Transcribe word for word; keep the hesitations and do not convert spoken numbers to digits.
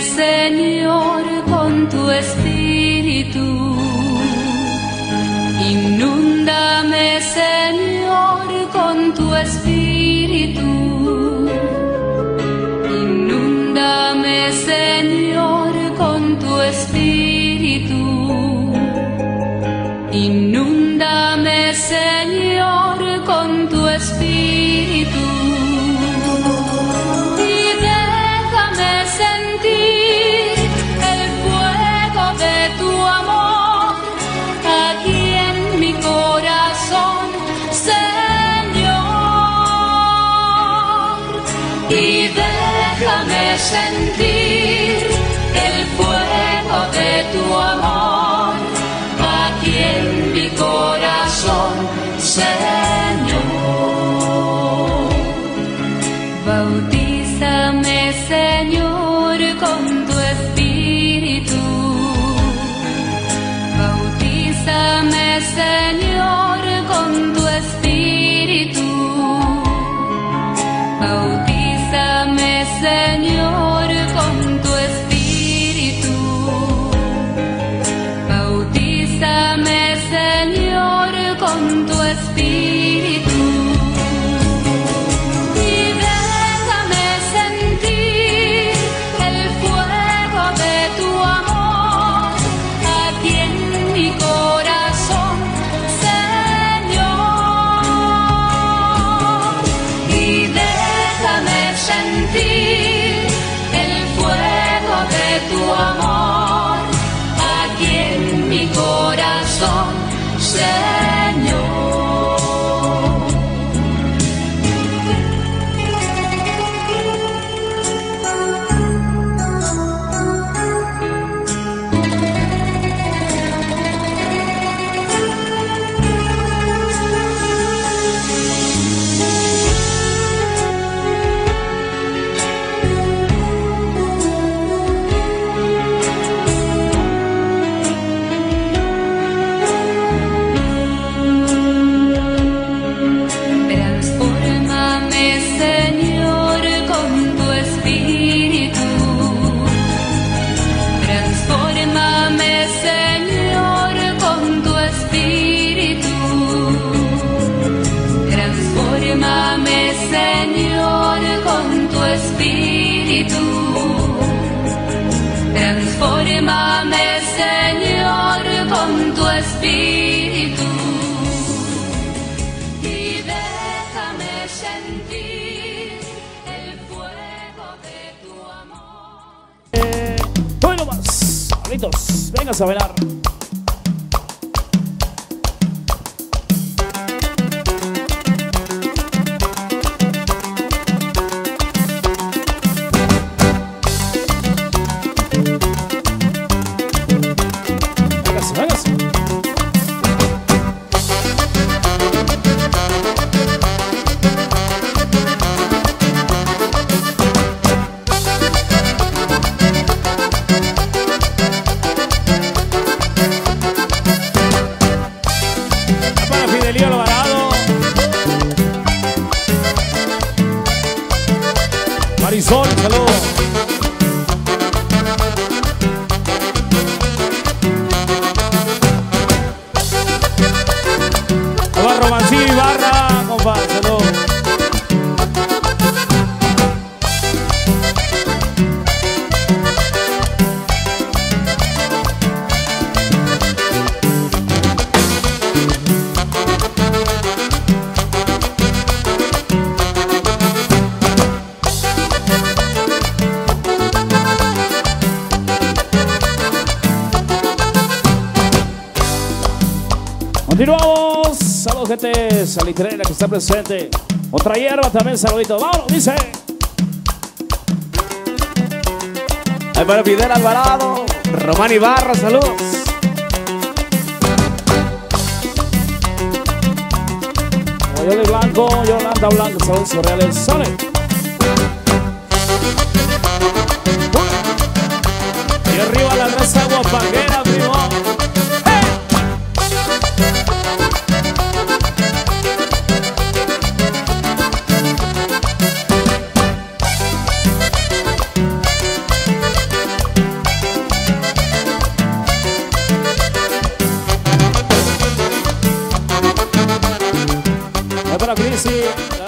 Señor, con tu espíritu. Inúndame, Señor, con tu espíritu. Inúndame, Señor, con tu espíritu. Inúndame, Señor, con tu espíritu. Y déjame sentir el fuego de tu amor aquí en mi corazón, Señor. Y déjame sentir el fuego de tu amor aquí en mi corazón, Señor. Bautízame, Señor, con tu espíritu. Bautízame, Señor, con tu espíritu. Bautízame, Señor, con tu espíritu. Bautízame, Señor, con tu espíritu. Y déjame sentir el fuego de tu amor aquí en mi corazón, Señor. Y déjame sentir el fuego de tu amor aquí en mi corazón, Señor. Transfórmame, Señor, con tu espíritu. Transfórmame, Señor, con tu espíritu. Transfórmame, Señor, con tu espíritu. Transfórmame, Señor, con tu espíritu. Y déjame sentir el fuego de tu amor. Eh, bueno más, Carlitos, vengas a bailar. Véngase, véngase. Para Fidelio Alvarado, Marisol, saludos. Hola, Romancillo Ibarra, compadre, saludos. Continuamos. Saludos, gente salitrera que está presente. Otra hierba también, saludito. Vámonos, dice. Ahí para Fidel Alvarado, Román Ibarra, saludos. Yoli Blanco, Yolanda Blanco, saludos surreales. Sole. Y arriba la raza guapanguera, primo. sí, sí.